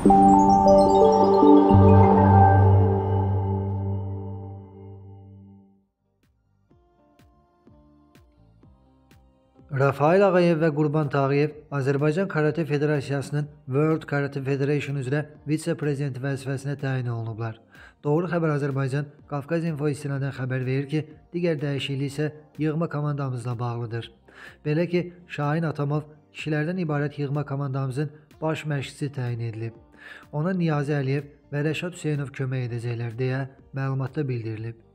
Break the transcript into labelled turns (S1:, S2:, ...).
S1: Rafael Ağayev və Qurban Tağıyev Azərbaycan Karate Federasiyasının World Karate Federation üzrə vitse-prezident vəzifəsinə təyin olunublar. Doğru xəbər Azərbaycan Qafqaz Info istinadən xəbər verir ki, digər dəyişiklik isə yığma komandamızla bağlıdır. Belə ki, Şahin Atamov kişilərdən ibarət yığma komandamızın baş məşqçisi təyin edilib. Ona Niyazi Əliyev və Rəşad Hüseynov kömək edəcəklər deyə məlumatda bildirilib.